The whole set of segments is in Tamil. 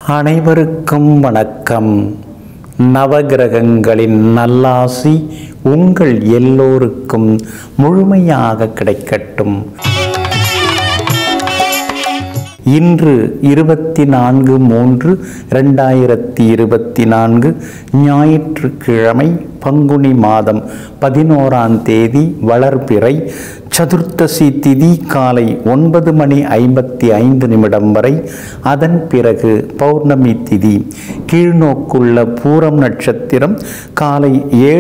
அனைவருக்கும் வணக்கம். நவகிரகங்களின் நல்லாசி உங்கள் எல்லோருக்கும் முழுமையாக கிடைக்கட்டும். இன்று 24/3/2024 ஞாயிற்றுக்கிழமை, பங்குனி மாதம் 11ஆம் தேதி, வளர்பிறை, சதுர்த்தசி திதி காலை 9:55 வரை. அதன் பிறகு பௌர்ணமி திதி. கீழ்நோக்குள்ள பூரம் நட்சத்திரம் காலை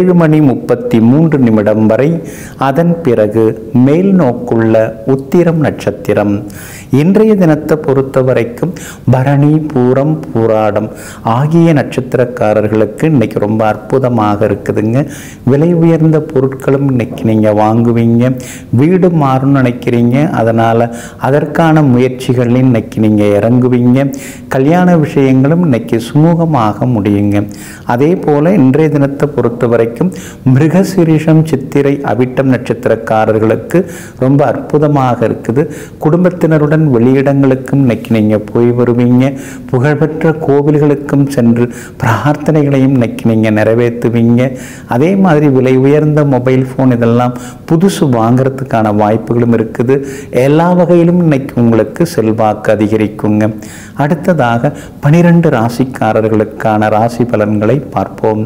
7:33 வரை. அதன் பிறகு மேல் நோக்குள்ள உத்திரம் நட்சத்திரம். இன்றைய தினத்தை பொறுத்த வரைக்கும் பரணி, பூரம், பூராடம் ஆகிய நட்சத்திரக்காரர்களுக்கு இன்னைக்கு ரொம்ப அற்புதமாக இருக்குதுங்க. விலை உயர்ந்த பொருட்களும் இன்னைக்கு நீங்கள் வாங்குவீங்க. வீடு மாறணும்னு நினைக்கிறீங்க, அதனால் அதற்கான முயற்சிகளில் இன்னைக்கு நீங்கள் இறங்குவீங்க. கல்யாண விஷயங்களும் இன்னைக்கு சுமூகமாக முடியுங்க. அதே போல் இன்றைய தினத்தை பொறுத்த வரைக்கும் மிருகசீரிஷம், சித்திரை, அவிட்டம் நட்சத்திரக்காரர்களுக்கு ரொம்ப அற்புதமாக இருக்குது. குடும்பத்தினருடன் வெளியிடங்களுக்கும் இன்னைக்கு நீங்கள் போய் வருவீங்க. புகழ்பெற்ற கோவில்களுக்கும் சென்று பிரார்த்தனைகளையும் இன்னைக்கு நீங்கள் நிறைவேற்றுவீங்க. அதே மாதிரி விலை உயர்ந்த மொபைல் ஃபோன் இதெல்லாம் புதுசு வாங்கிறதுக்கான வாய்ப்புகளும் இருக்குது. எல்லா வகையிலும் இன்னைக்கு உங்களுக்கு செல்வாக்கு அதிகரிக்குங்க. அடுத்ததாக 12 ராசிக்காரர்களுக்கான ராசி பலன்களை பார்ப்போம்.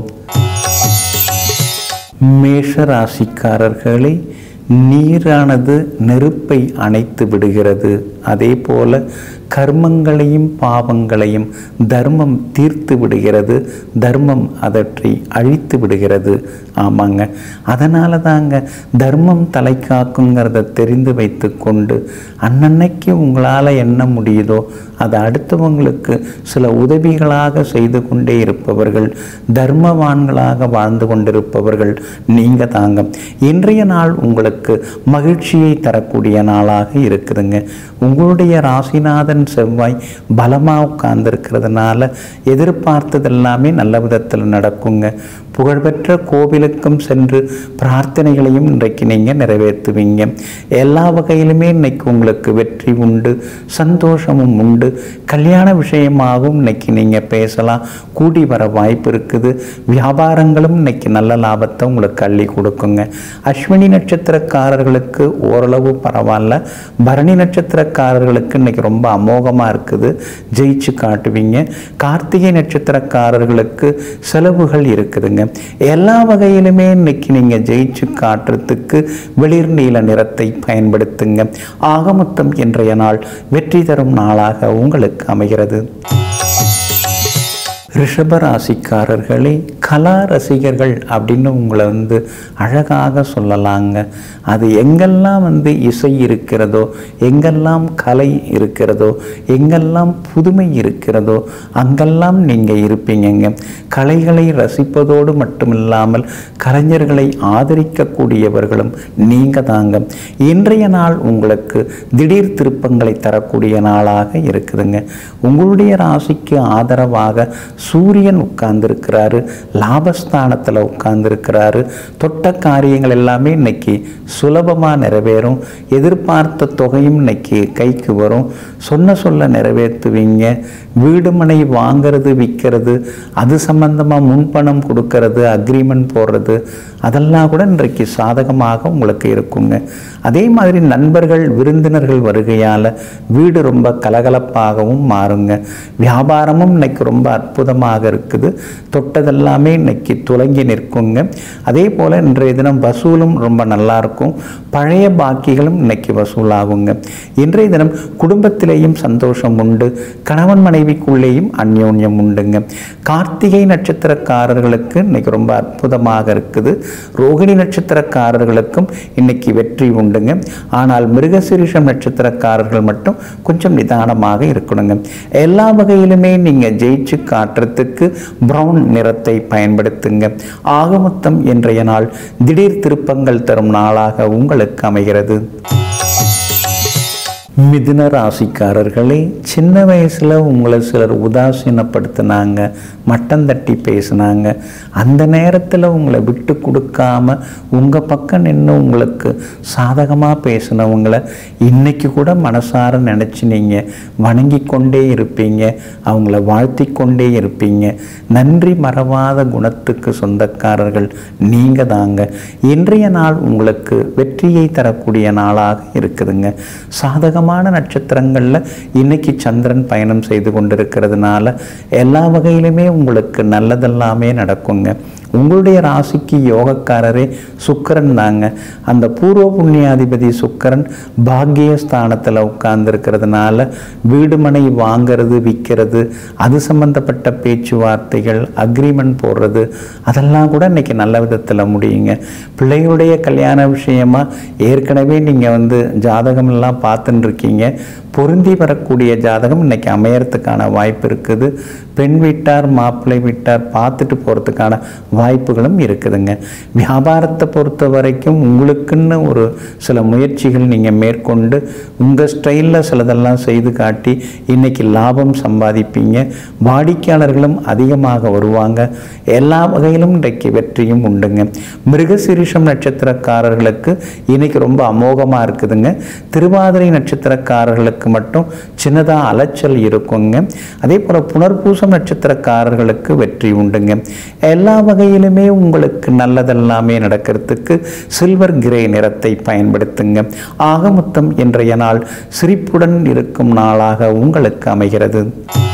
மேஷ ராசிக்காரர்களை, நீரானது நெருப்பை அணைத்து விடுகிறது. அதே போல கர்மங்களையும் பாவங்களையும் தர்மம் தீர்த்து விடுகிறது. தர்மம் அதற்றை அழித்து விடுகிறது. ஆமாங்க, அதனால தாங்க தர்மம் தலை காக்குங்கிறத தெரிந்து வைத்து கொண்டு அன்னன்னைக்கு உங்களால் என்ன முடியுதோ அதை அடுத்தவங்களுக்கு சில உதவிகளாக செய்து கொண்டே இருப்பவர்கள், தர்மவான்களாக வாழ்ந்து கொண்டிருப்பவர்கள் நீங்கள் தாங்க. இன்றைய நாள் உங்களுக்கு மகிழ்ச்சியை தரக்கூடிய நாளாக இருக்குதுங்க. உங்களுடைய ராசிநாதன் செவ்வாய் பலமாக உட்கார்ந்துருக்கிறதுனால எதிர்பார்த்தது எல்லாமே நல்ல விதத்தில் நடக்குங்க. புகழ்பெற்ற கோவிலுக்கும் சென்று பிரார்த்தனைகளையும் இன்றைக்கு நீங்கள் நிறைவேற்றுவீங்க. எல்லா வகையிலுமே இன்னைக்கு உங்களுக்கு வெற்றி உண்டு, சந்தோஷமும் உண்டு. கல்யாண விஷயமாகவும் இன்னைக்கு நீங்கள் பேசலாம், கூடி வர வாய்ப்பு இருக்குது. வியாபாரங்களும் இன்னைக்கு நல்ல லாபத்தை உங்களுக்கு அள்ளி கொடுக்குங்க. அஸ்வினி நட்சத்திரக்காரர்களுக்கு ஓரளவு பரவாயில்ல. பரணி நட்சத்திரக்காரர்களுக்கு இன்னைக்கு ரொம்ப அமோகமாக இருக்குது, ஜெயிச்சு காட்டுவீங்க. கார்த்திகை நட்சத்திரக்காரர்களுக்கு செலவுகள் இருக்குதுங்க. எல்லா வகையிலுமே இன்னைக்கு நீங்க ஜெயிச்சு காட்டுறதுக்கு வெளிர் நீல நிறத்தை பயன்படுத்துங்க. ஆக மொத்தம் இன்றைய நாள் வெற்றி தரும் நாளாக உங்களுக்கு அமைகிறது. ரிஷபராசிக்காரர்களே, கலா ரசிகர்கள் அப்படின்னு உங்களை அழகாக சொல்லலாங்க. அது எங்கெல்லாம் இசை இருக்கிறதோ, எங்கெல்லாம் கலை இருக்கிறதோ, எங்கெல்லாம் புதுமை இருக்கிறதோ அங்கெல்லாம் நீங்கள் இருப்பீங்க. கலைகளை ரசிப்பதோடு மட்டுமில்லாமல் கலைஞர்களை ஆதரிக்கக்கூடியவர்களும் நீங்கள் தாங்க. இன்றைய நாள் உங்களுக்கு திடீர் திருப்பங்களை தரக்கூடிய நாளாக இருக்குதுங்க. உங்களுடைய ராசிக்கு ஆதரவாக சூரியன் உட்கார்ந்துருக்கிறாரு, லாபஸ்தானத்தில் உட்கார்ந்துருக்கிறாரு. தொட்ட காரியங்கள் எல்லாமே இன்னைக்கு சுலபமாக நிறைவேறும். எதிர்பார்த்த தொகையும் இன்னைக்கு கைக்கு வரும். சொல்ல நிறைவேற்றுவீங்க. வீடு மனை வாங்கிறது, விற்கிறது, அது சம்பந்தமாக முன்பணம் கொடுக்கறது, அக்ரிமெண்ட் போடுறது, அதெல்லாம் கூட இன்றைக்கு சாதகமாக உங்களுக்கு இருக்குங்க. அதே மாதிரி நண்பர்கள், விருந்தினர்கள் வருகையால் வீடு ரொம்ப கலகலப்பாகவும் மாறுங்க. வியாபாரமும் இன்னைக்கு ரொம்ப அற்புதமாக இருக்குது. தொட்டதெல்லாமே இன்னைக்கு துலங்கி நிற்குங்க. அதே போல் இன்றைய தினம் வசூலும் ரொம்ப நல்லா இருக்கும். பழைய பாக்கிகளும் இன்னைக்கு வசூலாகுங்க. இன்றைய தினம் குடும்பத்திலேயும் சந்தோஷம் உண்டு. கணவன் மனைவிக்குள்ளேயும் அந்யோன்யம் உண்டுங்க. கார்த்திகை நட்சத்திரக்காரர்களுக்கு இன்னைக்கு ரொம்ப அற்புதமாக இருக்குது. ரோகிணி நட்சத்திரக்காரர்களுக்கும் இன்னைக்கு வெற்றி உண்டுங்க. ஆனால் மிருகசீரிஷம் நட்சத்திரக்காரர்கள் மட்டும் கொஞ்சம் நிதானமாக இருக்கணுங்க. எல்லா வகையிலுமே நீங்கள் ஜெயிச்சு காட்டுறதுக்கு பிரவுன் நிறத்தை பயன்படுத்துங்க. ஆக மொத்தம் இன்றைய நாள் திடீர் திருப்பங்கள் தரும் நாளாக உங்களுக்கு அமைகிறது. மிதுன ராசிக்காரர்களே, சின்ன வயசில் உங்களை சிலர் உதாசீனப்படுத்தினாங்க, மட்டம் தட்டி பேசினாங்க. அந்த நேரத்தில் உங்களை விட்டு கொடுக்காம உங்கள் பக்கம் நின்று உங்களுக்கு சாதகமாக பேசினவங்களை இன்றைக்கி கூட மனசார நினச்சி நீங்கள் வணங்கி கொண்டே இருப்பீங்க, அவங்கள வாழ்த்தி கொண்டே இருப்பீங்க. நன்றி மறவாத குணத்துக்கு சொந்தக்காரர்கள் நீங்கள் தாங்க. இன்றைய நாள் உங்களுக்கு வெற்றியை தரக்கூடிய நாளாக இருக்குதுங்க. சாதகமான நட்சத்திரங்களில் இன்னைக்கு சந்திரன் பயணம் செய்து கொண்டிருக்கிறதுனால எல்லா வகையிலுமே உங்களுக்கு நல்லதெல்லாமே நடக்குங்க. உங்களுடைய ராசிக்கு யோகக்காரரே சுக்கிரன் தாங்க. அந்த பூர்வ புண்ணியாதிபதி சுக்கிரன் பாக்கியஸ்தானத்தில் உட்கார்ந்துருக்கிறதுனால வீடு மனை வாங்கிறது, விற்கிறது, அது சம்பந்தப்பட்ட பேச்சுவார்த்தைகள், அக்ரிமெண்ட் போடுறது, அதெல்லாம் கூட இன்னைக்கு நல்ல விதத்தில் முடியுங்க. பிள்ளைகளுடைய கல்யாண விஷயமா ஏற்கனவே நீங்கள் ஜாதகமெல்லாம் பார்த்துட்டு இருக்கீங்க. பொருந்தி வரக்கூடிய ஜாதகம் இன்னைக்கு அமையறதுக்கான வாய்ப்பு இருக்குது. பெண் வீட்டார் மாப்பிள்ளை வீட்டார் பார்த்துட்டு போகிறதுக்கான வாய்ப்புகளும் இருக்குதுங்க. வியாபாரத்தை பொறுத்த வரைக்கும் உங்களுக்குன்னு ஒரு சில முயற்சிகள் நீங்கள் மேற்கொண்டு உங்கள் ஸ்டைலில் சிலதெல்லாம் செய்து காட்டி இன்னைக்கு லாபம் சம்பாதிப்பீங்க. வாடிக்கையாளர்களும் அதிகமாக வருவாங்க. எல்லா வகையிலும் இன்றைக்கு வெற்றியும் உண்டுங்க. மிருகசீரிஷம் நட்சத்திரக்காரர்களுக்கு இன்னைக்கு ரொம்ப அமோகமாக இருக்குதுங்க. திருவாதிரை நட்சத்திரக்காரர்களுக்கு மட்டும் சின்னதாக அலைச்சல் இருக்குங்க. அதே போல் புனர்பூசம் நட்சத்திரக்காரர்களுக்கு வெற்றி உண்டுங்க. எல்லா வகையிலுமே உங்களுக்கு நல்லதெல்லாமே நடக்கிறதுக்கு சில்வர் கிரே நிறத்தை பயன்படுத்துங்க. ஆக மொத்தம் இன்றைய நாள் சிரிப்புடன் இருக்கும் நாளாக உங்களுக்கு அமைகிறது.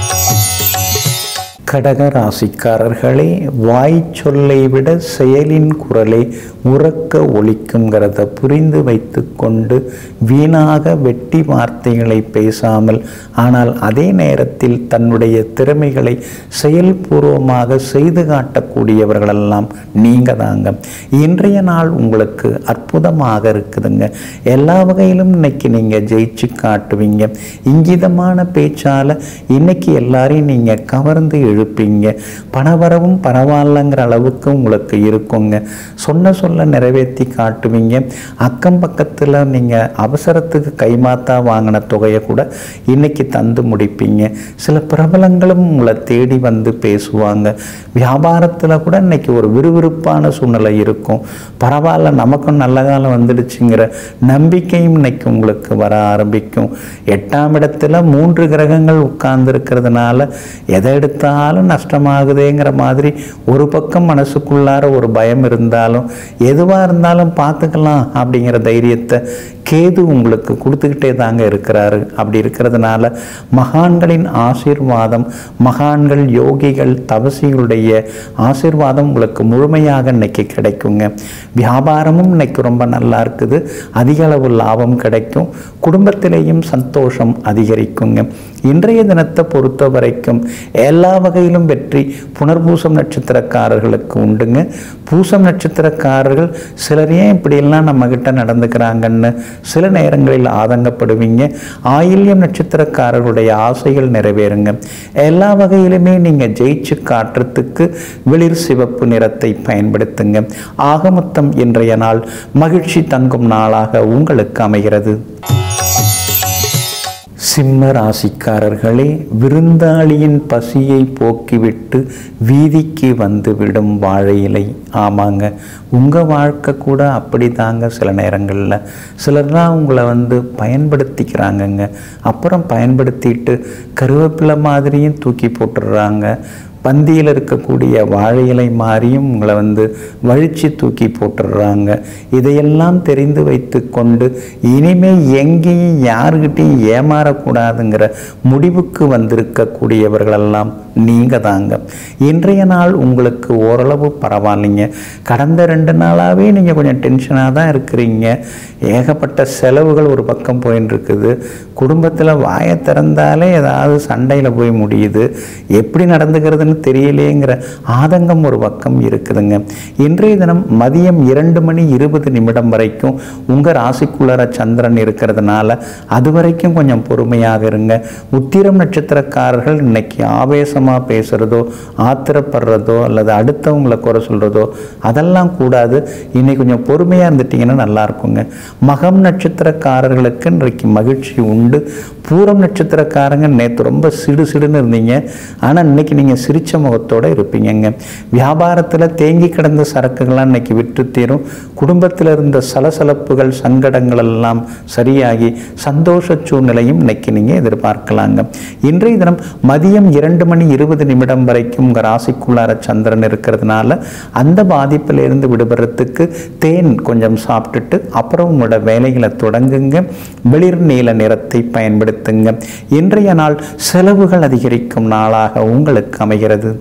கடக ராசிக்காரர்களே, வாய் சொல்லை விட செயலின் குரலை உறக்க ஒலிக்குங்கிறத புரிந்து வைத்து கொண்டு வீணாக வெட்டி வார்த்தைகளை பேசாமல், ஆனால் அதே நேரத்தில் தன்னுடைய திறமைகளை செயல்பூர்வமாக செய்து காட்டக்கூடியவர்களெல்லாம் நீங்கள் தாங்க. இன்றைய நாள் உங்களுக்கு அற்புதமாக இருக்குதுங்க. எல்லா வகையிலும் இன்னைக்கு நீங்கள் ஜெயிச்சு காட்டுவீங்க. இங்கிதமான பேச்சால் இன்னைக்கு எல்லாரையும் நீங்கள் கவர்ந்து எழுப்பீங்க. பணவரவும் பரவாயில்லங்கிற அளவுக்கு உங்களுக்கு இருக்குங்க. சொன்ன சொல்ல நிறைவேற்றி காட்டுவீங்க. அக்கம் பக்கத்தில் நீங்கள் அவசரத்துக்கு கைமாத்தா வாங்கின தொகையை கூட இன்னைக்கு தந்து முடிப்பீங்க. சில பிரபலங்களும் உங்களை தேடி வந்து பேசுவாங்க. வியாபாரத்தில் கூட இன்னைக்கு ஒரு விறுவிறுப்பான சூழ்நிலை இருக்கும். பரவாயில்ல, நமக்கும் நல்ல காலம் வந்துடுச்சுங்கிற நம்பிக்கையும் இன்னைக்கு உங்களுக்கு வர ஆரம்பிக்கும். 8ஆம் இடத்துல 3 கிரகங்கள் உட்கார்ந்து இருக்கிறதுனால எதை எடுத்தாலும் நஷ்டமாகுதேங்கிற மாதிரி ஒரு பக்கம் மனசுக்குள்ளார ஒரு பயம் இருந்தாலும், எதுவாக இருந்தாலும் பார்த்துக்கலாம் அப்படிங்கிற தைரியத்தை கேது உங்களுக்கு கொடுத்துக்கிட்டே தாங்க இருக்கிறாரு. அப்படி இருக்கிறதுனால மகான்களின் ஆசீர்வாதம், மகான்கள், யோகிகள், தபசிகளுடைய ஆசீர்வாதம் உங்களுக்கு முழுமையாக இன்னைக்கு கிடைக்குங்க. வியாபாரமும் இன்னைக்கு ரொம்ப நல்லா இருக்குது. அதிக அளவு லாபம் கிடைக்கும். குடும்பத்திலேயும் சந்தோஷம் அதிகரிக்குங்க. இன்றைய தினத்தை பொறுத்த வரைக்கும் எல்லா வகையிலும் வெற்றி புனர்பூசம் நட்சத்திரக்காரர்களுக்கு உண்டுங்க. பூசம் நட்சத்திரக்காரர்கள் சிலர் ஏன் இப்படியெல்லாம் நம்மகிட்ட நடந்துக்கிறாங்கன்னு சில நேரங்களில் ஆதங்கப்படுவீங்க. ஆயில்யம் நட்சத்திரக்காரர்களுடைய ஆசைகள் நிறைவேறுங்க. எல்லா வகையிலுமே நீங்கள் ஜெயிச்சு காட்டுறதுக்கு வெளிர் சிவப்பு நிறத்தை பயன்படுத்துங்க. ஆக மொத்தம் இன்றைய நாள் மகிழ்ச்சி தங்கும் நாளாக உங்களுக்கு அமைகிறது. சிம்ம ராசிக்காரர்களே, விருந்தாளியின் பசியை போக்கிவிட்டு வீதிக்கு வந்துவிடும் வாழை இலை. ஆமாங்க, உங்கள் வாழ்க்கை கூட அப்படி தாங்க. சில நேரங்களில் சிலர்லாம் உங்களை பயன்படுத்திக்கிறாங்கங்க. அப்புறம் பயன்படுத்திட்டு கருவேப்பிலை மாதிரியும் தூக்கி போட்டுடுறாங்க. பந்தியில் இருக்கக்கூடிய வாழை இலை மாதிரியும் உங்களை வழித்து தூக்கி போட்டுடுறாங்க. இதையெல்லாம் தெரிந்து வைத்து கொண்டு இனிமே எங்கேயும் யாருக்கிட்டையும் ஏமாறக்கூடாதுங்கிற முடிவுக்கு வந்திருக்கக்கூடியவர்களெல்லாம் நீங்கள் தாங்க. இன்றைய நாள் உங்களுக்கு ஓரளவு பரவாயில்லைங்க. கடந்த 2 நாளாகவே நீங்கள் கொஞ்சம் டென்ஷனாக தான் இருக்கிறீங்க. ஏகப்பட்ட செலவுகள் ஒரு பக்கம் போயின்னு இருக்குது. குடும்பத்தில் வாயை திறந்தாலே ஏதாவது சண்டையில் போய் முடியுது. எப்படி நடந்துக்கிறதுன்னு பண்ணுறதுன்னு தெரியலேங்கிற ஆதங்கம் ஒரு பக்கம் இருக்குதுங்க. இன்றைய தினம் மதியம் 2:20 வரைக்கும் உங்கள் ராசிக்குள்ளார சந்திரன் இருக்கிறதுனால அது வரைக்கும் கொஞ்சம் பொறுமையாக இருங்க. உத்திரம் நட்சத்திரக்காரர்கள் இன்னைக்கு ஆவேசமாக பேசுகிறதோ ஆத்திரப்படுறதோ அல்லது அடுத்தவங்களை குறை சொல்கிறதோ அதெல்லாம் கூடாது. இன்னைக்கு கொஞ்சம் பொறுமையாக இருந்துட்டிங்கன்னா நல்லா இருக்குங்க. மகம் நட்சத்திரக்காரர்களுக்கு இன்றைக்கு மகிழ்ச்சி உண்டு. பூரம் நட்சத்திரக்காரங்க நேற்று ரொம்ப சிடுசிடுன்னு இருந்தீங்க, ஆனால் இன்னைக்கு நீங்கள் சிரிச்ச முகத்தோடு இருப்பீங்கங்க. வியாபாரத்தில் தேங்கி கிடந்த சரக்குகள்லாம் இன்னைக்கு விற்று தீரும். குடும்பத்தில் இருந்த சலசலப்புகள் சங்கடங்கள் எல்லாம் சரியாகி சந்தோஷ சூழ்நிலையும் இன்னைக்கு நீங்கள் எதிர்பார்க்கலாங்க. இன்றைய தினம் மதியம் 2:20 வரைக்கும் உங்கள் ராசிக்குள்ளார சந்திரன் இருக்கிறதுனால அந்த பாதிப்பிலிருந்து விடுபடுறதுக்கு தேன் கொஞ்சம் சாப்பிட்டுட்டு அப்புறம் உங்களோட வேலைகளை தொடங்குங்க. வெளிர் நீல நிறத்தை பயன்படுத்துங்க. இன்றைய நாள் செலவுகள் அதிகரிக்கும் நாளாக உங்களுக்கு அமைகிறது.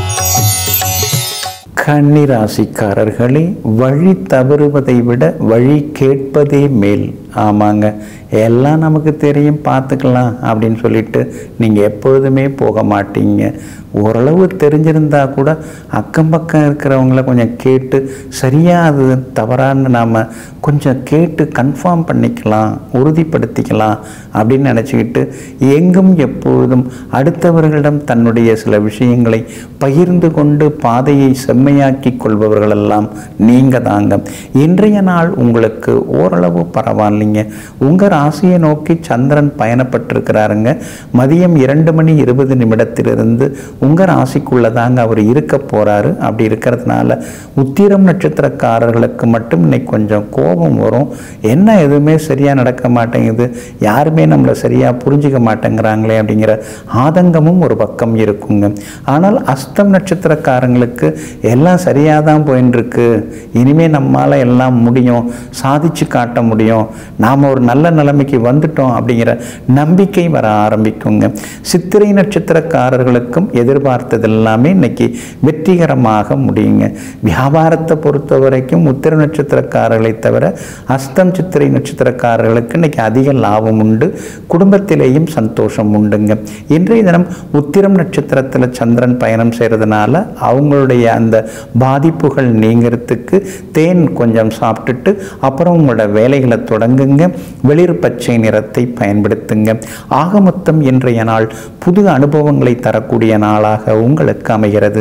கன்னி ராசிக்காரர்களே, வழி தவறுவதை விட வழி கேட்பதே மேல். ஆமாங்க, எல்லாம் நமக்கு தெரியும் பார்த்துக்கலாம் அப்படின்னு சொல்லிட்டு நீங்கள் எப்பொழுதுமே போக மாட்டீங்க. ஓரளவு தெரிஞ்சிருந்தா கூட அக்கம் பக்கம் இருக்கிறவங்கள கொஞ்சம் கேட்டு சரியாக அது தவறான்னு நாம் கொஞ்சம் கேட்டு கன்ஃபார்ம் பண்ணிக்கலாம், உறுதிப்படுத்திக்கலாம் அப்படின்னு நினச்சிக்கிட்டு எங்கும் எப்பொழுதும் அடுத்தவர்களிடம் தன்னுடைய சில விஷயங்களை பகிர்ந்து கொண்டு பாதையை செம்மையாக்கி கொள்பவர்களெல்லாம் நீங்கள் தாங்க. இன்றைய நாள் உங்களுக்கு ஓரளவு பரவாயில்லைங்க. உங்கள் ராசியை நோக்கி சந்திரன் பயணப்பட்டிருக்கிறாருங்க. மதியம் 2:20 உங்கள் ராசிக்குள்ளே தாங்க அவர் இருக்க போகிறாரு. அப்படி இருக்கிறதுனால உத்திரம் நட்சத்திரக்காரர்களுக்கு மட்டும் இன்னைக்கு கொஞ்சம் கோபம் வரும். என்ன எதுவுமே சரியாக நடக்க மாட்டேங்குது, யாருமே நம்மளை சரியாக புரிஞ்சிக்க மாட்டேங்கிறாங்களே அப்படிங்கிற ஆதங்கமும் ஒரு பக்கம் இருக்குங்க. ஆனால் அஸ்தம் நட்சத்திரக்காரங்களுக்கு எல்லாம் சரியாக தான் போயின்னு இருக்கு, இனிமேல் நம்மளால் எல்லாம் முடியும், சாதிச்சு காட்ட முடியும், நாம் ஒரு நல்ல நிலைமைக்கு வந்துட்டோம் அப்படிங்கிற நம்பிக்கை வர ஆரம்பிக்குங்க. சித்திரை நட்சத்திரக்காரர்களுக்கும் எதிர்பார்த்தது எல்லாமே இன்னைக்கு வெற்றிகரமாக முடியுங்க. வியாபாரத்தை பொறுத்த வரைக்கும் உத்திர நட்சத்திரக்காரர்களை தவிர அஸ்தம் சித்திரை நட்சத்திரக்காரர்களுக்கு இன்னைக்கு அதிக லாபம் உண்டு. குடும்பத்திலேயும் சந்தோஷம் உண்டுங்க. இன்றைய தினம் உத்திரம் நட்சத்திரத்தில் சந்திரன் பயணம் செய்கிறதுனால அவங்களுடைய அந்த பாதிப்புகள் நீங்கிறதுக்கு தேன் கொஞ்சம் சாப்பிட்டுட்டு அப்புறம் உங்களோட வேலைகளை தொடங்குங்க. வெளிர் பச்சை நிறத்தை பயன்படுத்துங்க. ஆக மொத்தம் இன்றைய நாள் புது அனுபவங்களை தரக்கூடிய நாளாக உங்களுக்கு அமைகிறது.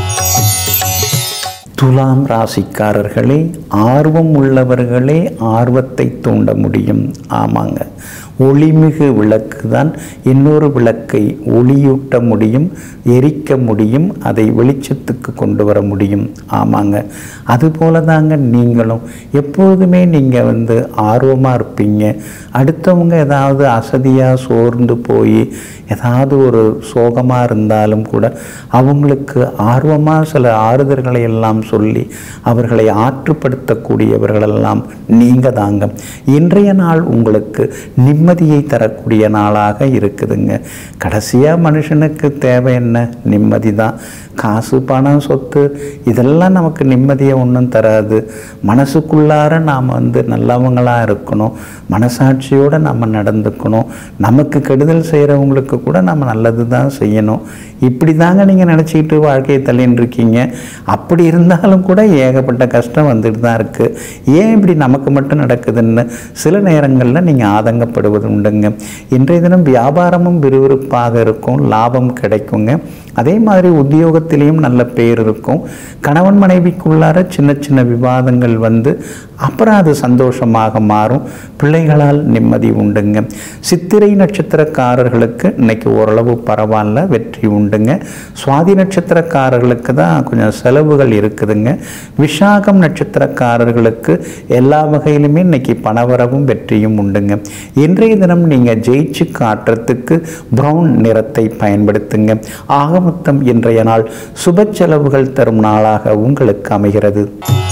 துலாம் ராசிக்காரர்களே, ஆர்வம் உள்ளவர்களே ஆர்வத்தை தூண்ட முடியும். ஆமாங்க, ஒளிமிகு விளக்கு தான் இன்னொரு விளக்கை ஒளியூட்ட முடியும், எரிக்க முடியும், அதை வெளிச்சத்துக்கு கொண்டு வர முடியும். ஆமாங்க, அதுபோல தாங்க நீங்களும் எப்போதுமே நீங்கள் ஆர்வமாக இருப்பீங்க. அடுத்தவங்க ஏதாவது அசதியாக சோர்ந்து போய் ஏதாவது ஒரு சோகமாக இருந்தாலும் கூட அவங்களுக்கு ஆர்வமாக சில ஆறுதல்களை எல்லாம் சொல்லி அவர்களை ஆற்றுப்படுத்தக்கூடியவர்களெல்லாம் நீங்கள் தாங்க. இன்றைய நாள் உங்களுக்கு நிம்மதியை தரக்கூடிய நாளாக இருக்குதுங்க. கடைசியாக மனுஷனுக்கு தேவை என்ன? நிம்மதி தான். காசு பணம் சொத்து இதெல்லாம் நமக்கு நிம்மதியை ஒன்றும் தராது. மனசுக்குள்ளார நாம் நல்லவங்களாக இருக்கணும், மனசாட்சியோடு நம்ம நடந்துக்கணும், நமக்கு கெடுதல் செய்கிறவங்களுக்கு கூட நம்ம நல்லது தான் செய்யணும். இப்படி தாங்க நீங்கள் நினச்சிக்கிட்டு வாழ்க்கையை தள்ளின்னு இருக்கீங்க. அப்படி இருந்தாலும் கூட ஏகப்பட்ட கஷ்டம் வந்துட்டு தான் இருக்குது. ஏன் இப்படி நமக்கு மட்டும் நடக்குதுன்னு சில நேரங்களில் நீங்கள் ஆதங்கப்படுவது உண்டுங்க. இன்றைய தினம் வியாபாரமும் விறுவிறுப்பாக இருக்கும், லாபம் கிடைக்குங்க. அதே மாதிரி உத்தியோகத்திலையும் நல்ல பேர் இருக்கும். கணவன் மனைவிக்குள்ளார சின்ன சின்ன விவாதங்கள் அப்புறம் அது சந்தோஷமாக மாறும். பிள்ளைகளால் நிம்மதி உண்டுங்க. சித்திரை நட்சத்திரக்காரர்களுக்கு இன்னைக்கு ஓரளவு பரவாயில்ல, வெற்றி உண்டுங்க. சுவாதி நட்சத்திரக்காரர்களுக்கு தான் கொஞ்சம் செலவுகள் இருக்குதுங்க. விஷாகம் நட்சத்திரக்காரர்களுக்கு எல்லா வகையிலுமே இன்னைக்கு பணவரவும் வெற்றியும் உண்டுங்க. இன்றைய தினம் நீங்கள் ஜெயிச்சு காட்டுறதுக்கு பிரவுன் நிறத்தை பயன்படுத்துங்க. ஆக மொத்தம் இன்றைய நாள் சுப செலவுகள் தரும் நாளாக உங்களுக்கு அமைகிறது.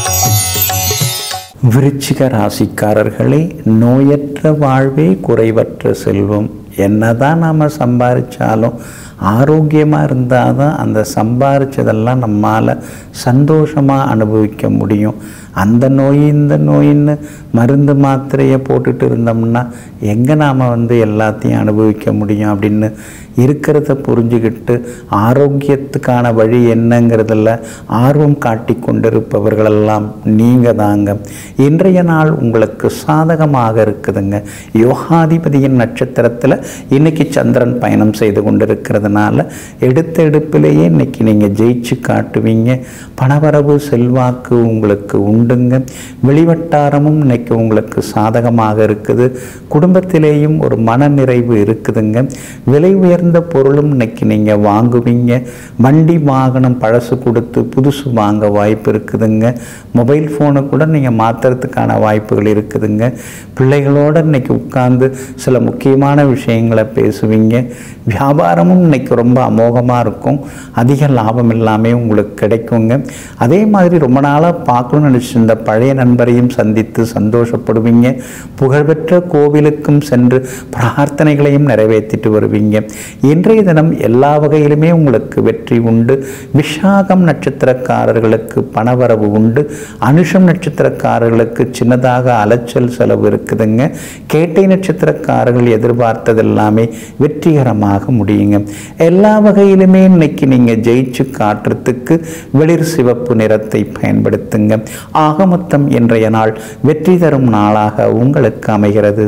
விருச்சிக ராசிக்காரர்களே, நோயற்ற வாழ்வே குறைவற்ற செல்வம். என்னதான் நாம் சம்பாதிச்சாலும் ஆரோக்கியமாக இருந்தால் தான் அந்த சம்பாதிச்சதெல்லாம் நம்மால் சந்தோஷமாக அனுபவிக்க முடியும். அந்த நோய் இந்த நோயின்னு மருந்து மாத்திரையை போட்டுட்டு இருந்தோம்னா எங்கே நாம் எல்லாத்தையும் அனுபவிக்க முடியும் அப்படின்னு இருக்கிறத புரிஞ்சுக்கிட்டு ஆரோக்கியத்துக்கான வழி என்னங்கிறதுல ஆர்வம் காட்டி கொண்டிருப்பவர்களெல்லாம் நீங்கள் தாங்க. இன்றைய நாள் உங்களுக்கு சாதகமாக இருக்குதுங்க. யோகாதிபதியின் நட்சத்திரத்தில் இன்னைக்கு சந்திரன் பயணம் செய்து கொண்டிருக்கிறதுனால எடுத்த எடுப்பிலேயே இன்னைக்கு நீங்கள் ஜெயிச்சு காட்டுவீங்க. பணவரவு செல்வாக்கு உங்களுக்கு உண்டுங்க. வெளிவட்டாரமும் இன்னைக்கு உங்களுக்கு சாதகமாக இருக்குது. குடும்பத்திலேயும் ஒரு மன நிறைவு இருக்குதுங்க. விலை உயர்ந்த பொருளும் இன்னைக்கு நீங்கள் வாங்குவீங்க. வண்டி வாகனம் பழசு கொடுத்து புதுசு வாங்க வாய்ப்பு இருக்குதுங்க. மொபைல் ஃபோனை கூட நீங்கள் மாற்றுறதுக்கான வாய்ப்புகள் இருக்குதுங்க. பிள்ளைகளோடு இன்னைக்கு உட்கார்ந்து சில முக்கியமான விஷயங்களை பேசுவீங்க. வியாபாரமும் இன்னைக்கு ரொம்ப அமோகமாக இருக்கும். அதிக லாபம் எல்லாமே உங்களுக்கு கிடைக்குங்க. அதே மாதிரி ரொம்ப நாளாக பார்க்கணும்னு நினச்சிருந்த பழைய நண்பரையும் சந்தித்து சந்தோஷப்படுவீங்க. புகழ்பெற்ற கோவிலுக்கும் சென்று பிரார்த்தனைகளையும் நிறைவேற்றிட்டு வருவீங்க. இன்றைய தினம் எல்லா வகையிலுமே உங்களுக்கு வெற்றி உண்டு. விஷாகம் நட்சத்திரக்காரர்களுக்கு பணவரவு உண்டு. அனுஷம் நட்சத்திரக்காரர்களுக்கு சின்னதாக அலைச்சல் செலவு இருக்குதுங்க. கேட்டை நட்சத்திரக்காரர்கள் எதிர்பார்த்தது எல்லாமே வெற்றிகரமாக முடியுங்க. எல்லா வகையிலுமே இன்னைக்கு நீங்க ஜெயிச்சு காட்டுறதுக்கு வெளிர் சிவப்பு நிறத்தை பயன்படுத்துங்க. ஆக மொத்தம் இன்றைய நாள் வெற்றி தரும் நாளாக உங்களுக்கு அமைகிறது.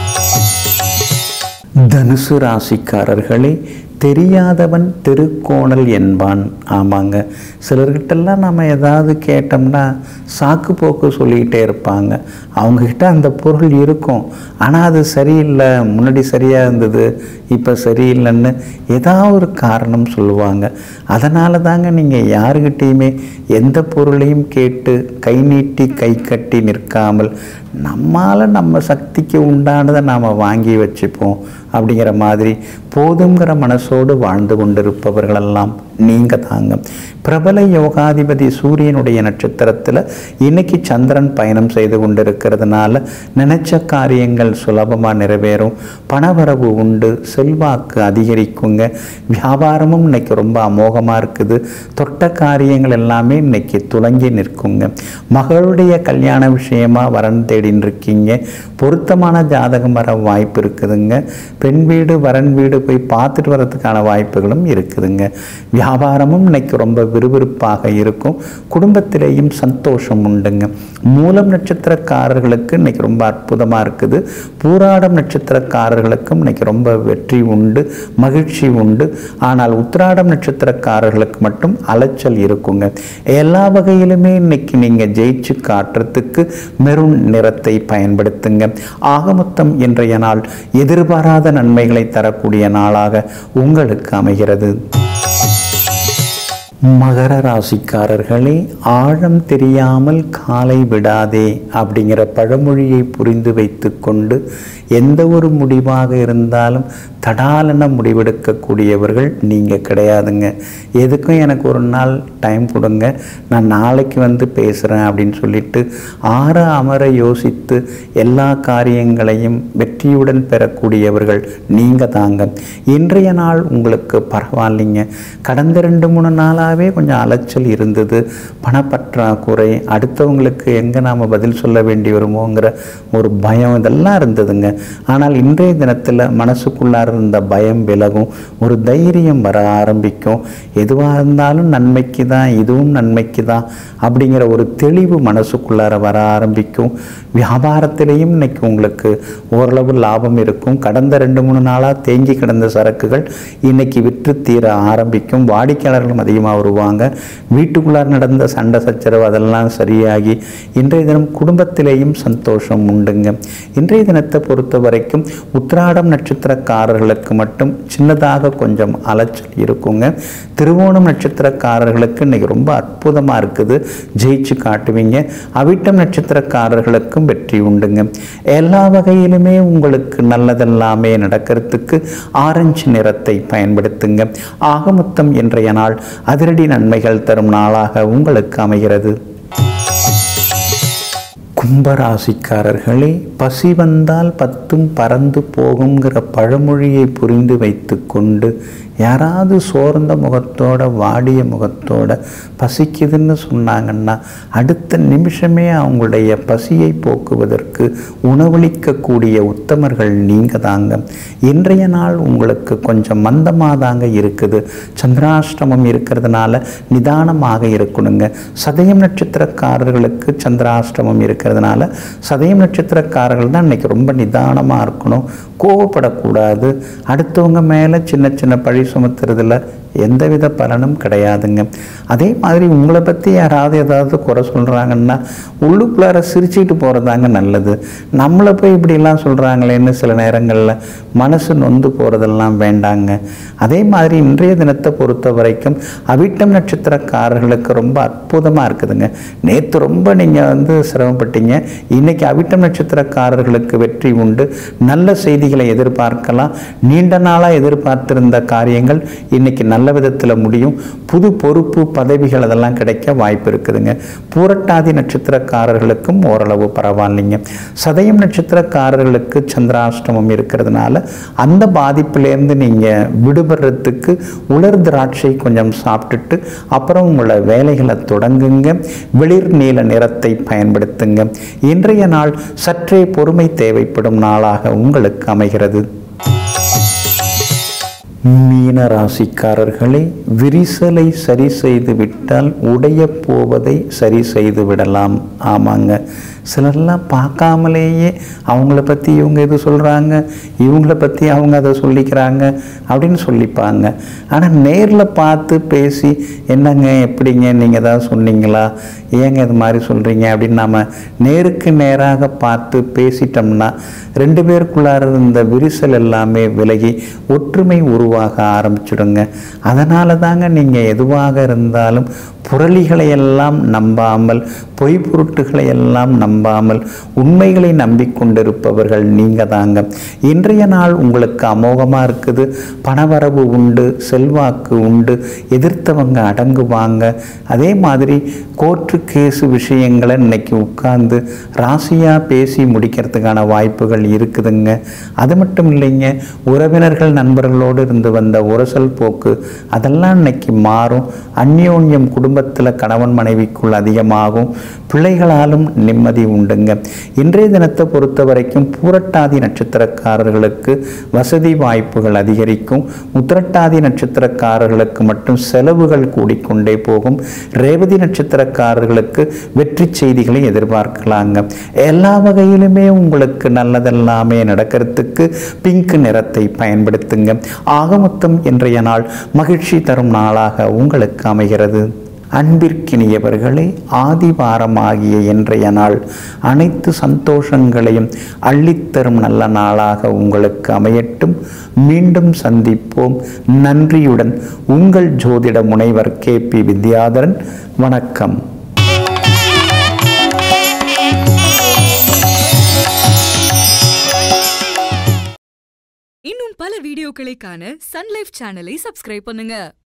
தனுசு ராசிக்காரர்களே, தெரியாதவன் திருக்கோணல் என்பான். ஆமாங்க, சிலர்கிட்டெல்லாம் நம்ம ஏதாவது கேட்டோம்னா சாக்கு போக்கு சொல்லிக்கிட்டே இருப்பாங்க. அவங்கக்கிட்ட அந்த பொருள் இருக்கும், ஆனால் அது சரியில்லை, முன்னாடி சரியாக இருந்தது இப்போ சரியில்லைன்னு ஏதாவது ஒரு காரணம் சொல்லுவாங்க. அதனால தாங்க நீங்கள் யாருக்கிட்டேயுமே எந்த பொருளையும் கேட்டு கை நீட்டி கை கட்டி நிற்காமல் நம்மால் நம்ம சக்திக்கு உண்டானதை நாம் வாங்கி வச்சுப்போம் அப்படிங்கிற மாதிரி போதுங்கிற மனசோடு வாழ்ந்து கொண்டிருப்பவர்களெல்லாம் நீங்கள் தாங்க. பிரபல யோகாதிபதி சூரியனுடைய நட்சத்திரத்தில் இன்னைக்கு சந்திரன் பயணம் செய்து கொண்டிருக்கிறதுனால நினைச்ச காரியங்கள் சுலபமாக நிறைவேறும். பணவரவு உண்டு. செல்வாக்கு அதிகரிக்குங்க. வியாபாரமும் இன்னைக்கு ரொம்ப அமோகமாக இருக்குது. தொட்ட காரியங்கள் எல்லாமே இன்னைக்கு துலங்கி நிற்குங்க. மகளுடைய கல்யாண விஷயமா வரன் தேடின்னு இருக்கீங்க. பொருத்தமான ஜாதகம் வர வாய்ப்பு இருக்குதுங்க. பெண் வீடு வரன் வீடு போய் பார்த்துட்டு வர்றதுக்கான வாய்ப்புகளும் இருக்குதுங்க. வியாபாரமும் இன்னைக்கு ரொம்ப விறுவிறுப்பாக இருக்கும். குடும்பத்திலேயும் சந்தோஷம் உண்டுங்க. மூலம் நட்சத்திரக்காரர்களுக்கு இன்னைக்கு ரொம்ப அற்புதமாக இருக்குது. பூராடம் நட்சத்திரக்காரர்களுக்கும் இன்னைக்கு ரொம்ப வெற்றி உண்டு, மகிழ்ச்சி உண்டு. ஆனால் உத்திராடம் நட்சத்திரக்காரர்களுக்கு மட்டும் அலைச்சல் இருக்குங்க. எல்லா வகையிலுமே இன்னைக்கு நீங்கள் ஜெயிச்சு காட்டுறதுக்கு மெரூன் நிறத்தை பயன்படுத்துங்க. ஆக மொத்தம் இன்றைய நாள் எதிர்பாராத நன்மைகளை தரக்கூடிய நாளாக உங்களுக்கு அமைகிறது. மகர ராசிக்காரர்களே, ஆழம் தெரியாமல் காலை விடாதே அப்படிங்கிற பழமொழியை புரிந்து வைத்து கொண்டு எந்த ஒரு முடிவாக இருந்தாலும் தடாலென முடிவெடுக்கக்கூடியவர்கள் நீங்கள் கிடையாதுங்க. எதுக்கும் எனக்கு ஒரு நாள் டைம் கொடுங்க, நான் நாளைக்கு வந்து பேசுகிறேன் அப்படின்னு சொல்லிட்டு அமர யோசித்து எல்லா காரியங்களையும் வெற்றியுடன் பெறக்கூடியவர்கள் நீங்கள் தாங்க. இன்றைய நாள் உங்களுக்கு பரவாயில்லைங்க. கடந்த 2-3 நாளாகவே கொஞ்சம் அலைச்சல் இருந்தது. பணப்பற்றாக்குறை, அடுத்தவங்களுக்கு எங்கே நாம் பதில் சொல்ல வேண்டி வருமோங்கிற ஒரு பயம், இதெல்லாம் இருந்ததுங்க. ஆனால் இன்றைய தினத்தில் மனசுக்குள்ளார இருந்த பயம் விலகும். ஒரு தைரியம் வர ஆரம்பிக்கும். எதுவாக இருந்தாலும் நன்மைக்கு தான், இதுவும் நன்மைக்கு தான் அப்படிங்கிற ஒரு தெளிவு மனசுக்குள்ளார வர ஆரம்பிக்கும். வியாபாரத்திலையும் இன்னைக்கு உங்களுக்கு ஓரளவு லாபம் இருக்கும். கடந்த 2-3 நாளாக தேங்கி கிடந்த சரக்குகள் இன்னைக்கு விற்று தீர ஆரம்பிக்கும். வாடிக்கையாளர்களும் அதிகமாக வருவாங்க. வீட்டுக்குள்ளார் நடந்த சண்டை சச்சரவு அதெல்லாம் சரியாகி இன்றைய தினம் குடும்பத்திலேயும் சந்தோஷம் உண்டுங்க. இன்றைய தினத்தை பொறுத்த வரைக்கும் உத்திராடம் நட்சத்திரக்காரர்களுக்கு மட்டும் சின்னதாக கொஞ்சம் அலைச்சல் இருக்குங்க. திருவோணம் நட்சத்திரக்காரர்களுக்கு இன்னைக்கு ரொம்ப அற்புதமாக இருக்குது, ஜெயிச்சு காட்டுவீங்க. அவிட்டம் நட்சத்திரக்காரர்களுக்கும் வெற்றி உண்டுங்க. எல்லா வகையிலுமே உங்களுக்கு நல்லதெல்லாமே நடக்கிறதுக்கு ஆரஞ்சு நிறத்தை பயன்படுத்துங்க. ஆக மொத்தம் இன்றைய நாள் அதிரடி நன்மைகள் தரும் நாளாக உங்களுக்கு அமைகிறது. கும்பராசிக்காரர்களே, பசி வந்தால் பத்தும் பறந்து போகுங்கிற பழமொழியை புரிந்து வைத்து கொண்டு யாராவது சோர்ந்த முகத்தோட வாடிய முகத்தோட பசிக்குதுன்னு சொன்னாங்கன்னா அடுத்த நிமிஷமே அவங்களுடைய பசியை போக்குவதற்கு உணவளிக்கக்கூடிய உத்தமர்கள் நீங்கள் தாங்க. இன்றைய நாள் உங்களுக்கு கொஞ்சம் மந்தமாதாங்க இருக்குது. சந்திராஷ்டமம் இருக்கிறதுனால நிதானமாக இருக்கணுங்க. சதயம் நட்சத்திரக்காரர்களுக்கு சந்திராஷ்டமம் இருக்கிறதுனால சதயம் நட்சத்திரக்காரர்கள் தான் இன்னைக்கு ரொம்ப நிதானமாக இருக்கணும். கோவப்படக்கூடாது. அடுத்தவங்க மேலே சின்ன சின்ன பழி சுமத்துறதுல எந்தவித பலனும் கிடையாதுங்க. அதே மாதிரி உங்களை பற்றி யாராவது ஏதாவது குறை சொல்கிறாங்கன்னா உள்ளுக்குள்ளார சிரிச்சுட்டு போகிறதாங்க நல்லது. நம்மளை போய் இப்படிலாம் சொல்கிறாங்களேன்னு சில நேரங்களில் மனசு நொந்து போகிறதெல்லாம் வேண்டாங்க. அதே மாதிரி இன்றைய தினத்தை பொறுத்த வரைக்கும் அவிட்டம் நட்சத்திரக்காரர்களுக்கு ரொம்ப அற்புதமாக இருக்குதுங்க. நேற்று ரொம்ப நீங்கள் சிரமப்பட்டீங்க. இன்றைக்கி அவிட்டம் நட்சத்திரக்காரர்களுக்கு வெற்றி உண்டு. நல்ல செய்திகளை எதிர்பார்க்கலாம். நீண்ட நாளாக எதிர்பார்த்திருந்த காரியங்கள் இன்றைக்கி நல்ல விதத்தில் முடியும். புது பொறுப்பு பதவிகள் அதெல்லாம் கிடைக்க வாய்ப்பு இருக்குதுங்க. பூரட்டாதி நட்சத்திரக்காரர்களுக்கும் ஓரளவு பரவாயில்லைங்க. சதயம் நட்சத்திரக்காரர்களுக்கு சந்திராஷ்டமம் இருக்கிறதுனால அந்த பாதிப்பிலேருந்து நீங்கள் விடுபடுறதுக்கு உலர் திராட்சை கொஞ்சம் சாப்பிட்டுட்டு அப்புறம் உங்களை வேலைகளை தொடங்குங்க. வெளிர் நீல நிறத்தை பயன்படுத்துங்க. இன்றைய நாள் சற்றே பொறுமை தேவைப்படும் நாளாக உங்களுக்கு அமைகிறது. மீன ராசிக்காரர்களே, விரிசலை சரி செய்து விட்டால் உடைய போவதை சரி செய்து விடலாம். ஆமாங்க, சிலர்லாம் பார்க்காமலேயே அவங்கள பற்றி இவங்க எது சொல்கிறாங்க, இவங்கள பற்றி அவங்க அதை சொல்லிக்கிறாங்க அப்படின்னு சொல்லிப்பாங்க. ஆனால் நேரில் பார்த்து பேசி என்னங்க எப்படிங்க நீங்கள் ஏதாவது சொன்னீங்களா, ஏங்க இது மாதிரி சொல்கிறீங்க அப்படின்னு நாம் நேருக்கு நேராக பார்த்து பேசிட்டோம்னா ரெண்டு பேருக்குள்ளார இருந்த விரிசல் எல்லாமே விலகி ஒற்றுமை உருவாக ஆரம்பிச்சிடுங்க. அதனால தாங்க நீங்கள் எதுவாக இருந்தாலும் புரளிகளை எல்லாம் நம்பாமல், பொய் பொருட்டுகளை எல்லாம் நம்பாமல் உண்மைகளை நம்பிக்கொண்டிருப்பவர்கள் நீங்கள் தாங்க. இன்றைய நாள் உங்களுக்கு அமோகமாக இருக்குது. பணவரவு உண்டு, செல்வாக்கு உண்டு, எதிர்த்தவங்க அடங்குவாங்க. அதே மாதிரி கோர்ட்டு கேஸு விஷயங்களை இன்னைக்கு உட்கார்ந்து ராசியாக பேசி முடிக்கிறதுக்கான வாய்ப்புகள் இருக்குதுங்க. அது மட்டும் இல்லைங்க, உறவினர்கள் நண்பர்களோடு இருந்து வந்த உரசல் போக்கு அதெல்லாம் இன்னைக்கு மாறும். அந்யோன்யம் குடும்பத்தில் கணவன் மனைவிக்குள் அதிகமாகும். பிள்ளைகளாலும் நிம்மதி உண்டுங்க. இன்றைய தினத்தை பொறுத்த வரைக்கும் பூரட்டாதி நட்சத்திரக்காரர்களுக்கு வசதி வாய்ப்புகள் அதிகரிக்கும். உத்திரட்டாதி நட்சத்திரக்காரர்களுக்கு மட்டும் செலவுகள் கூடிக்கொண்டே போகும். ரேவதி நட்சத்திரக்காரர்களுக்கு வெற்றி செய்திகளை எதிர்பார்க்கலாங்க. எல்லா வகையிலுமே உங்களுக்கு நல்லதெல்லாமே நடக்கிறதுக்கு பிங்க் நிறத்தை பயன்படுத்துங்க. ஆக மொத்தம் இன்றைய நாள் மகிழ்ச்சி தரும் நாளாக உங்களுக்கு அமைகிறது. அன்பிற்கினியவர்களே, ஆதிவாரமாகிய இன்றைய நாள் அனைத்து சந்தோஷங்களையும் அள்ளித்தரும் நல்ல நாளாக உங்களுக்கு அமையட்டும். மீண்டும் சந்திப்போம். நன்றியுடன் உங்கள் ஜோதிட முனைவர் KP வித்யாதரன். வணக்கம். இன்னும் பல வீடியோக்களை காண சன் லைஃப் சேனலை சப்ஸ்கிரைப் பண்ணுங்க.